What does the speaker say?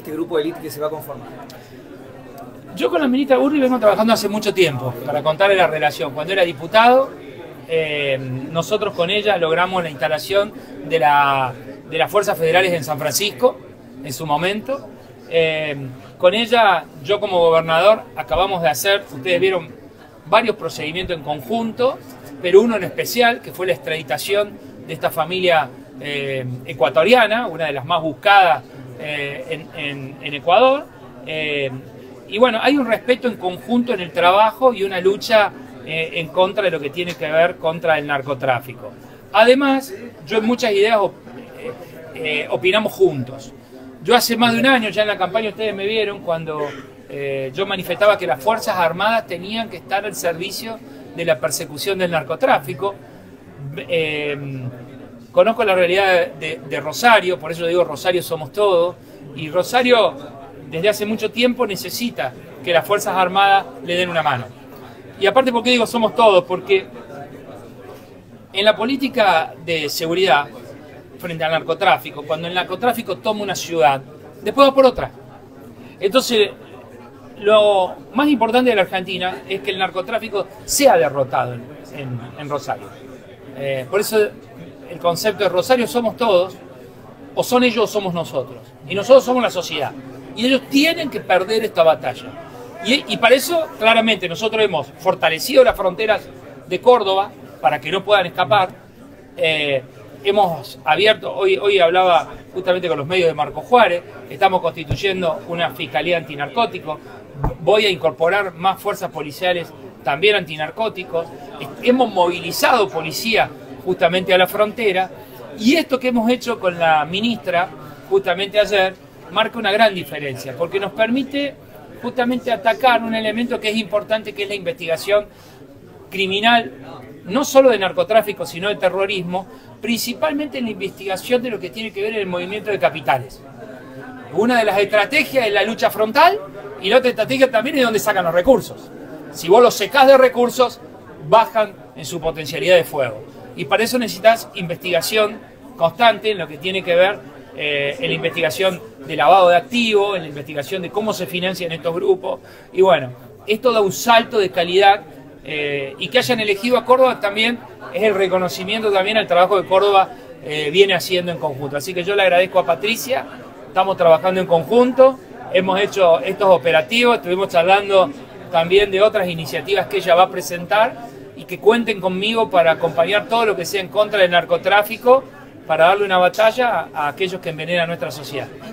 este grupo de élite que se va a conformar? Yo con la ministra Burri vengo trabajando hace mucho tiempo, para contarle la relación. Cuando era diputado, nosotros con ella logramos la instalación de las Fuerzas Federales en San Francisco, en su momento. Con ella, yo como gobernador, acabamos de hacer, ustedes vieron, varios procedimientos en conjunto, pero uno en especial, que fue la extraditación de esta familia ecuatoriana, una de las más buscadas en Ecuador. Y bueno, hay un respeto en conjunto en el trabajo y una lucha en contra de lo que tiene que ver contra el narcotráfico. Además, yo en muchas ideas opinamos juntos. Yo hace más de un año, ya en la campaña ustedes me vieron, cuando yo manifestaba que las Fuerzas Armadas tenían que estar al servicio de la persecución del narcotráfico. Conozco la realidad de Rosario, por eso digo Rosario somos todos, y Rosario desde hace mucho tiempo necesita que las Fuerzas Armadas le den una mano. Y aparte, ¿por qué digo somos todos? Porque en la política de seguridad frente al narcotráfico, cuando el narcotráfico toma una ciudad, después va por otra. Entonces, lo más importante de la Argentina es que el narcotráfico sea derrotado en Rosario. Por eso el concepto de Rosario somos todos, o son ellos o somos nosotros. Y nosotros somos la sociedad. Y ellos tienen que perder esta batalla. Y para eso, claramente, nosotros hemos fortalecido las fronteras de Córdoba para que no puedan escapar. Hemos abierto, hoy hablaba justamente con los medios de Marco Juárez, estamos constituyendo una fiscalía antinarcótico, voy a incorporar más fuerzas policiales también antinarcóticos, hemos movilizado policía justamente a la frontera, y esto que hemos hecho con la ministra justamente ayer marca una gran diferencia, porque nos permite justamente atacar un elemento que es importante, que es la investigación criminal, no solo de narcotráfico, sino de terrorismo, principalmente en la investigación de lo que tiene que ver en el movimiento de capitales. Una de las estrategias es la lucha frontal, y la otra estrategia también es de dónde sacan los recursos. Si vos los secás de recursos, bajan en su potencialidad de fuego. Y para eso necesitas investigación constante en lo que tiene que ver en la investigación de lavado de activos, en la investigación de cómo se financian estos grupos. Y bueno, esto da un salto de calidad, y que hayan elegido a Córdoba también es el reconocimiento también al trabajo que Córdoba viene haciendo en conjunto. Así que yo le agradezco a Patricia, estamos trabajando en conjunto, hemos hecho estos operativos, estuvimos charlando también de otras iniciativas que ella va a presentar, y que cuenten conmigo para acompañar todo lo que sea en contra del narcotráfico, para darle una batalla a aquellos que envenenan nuestra sociedad.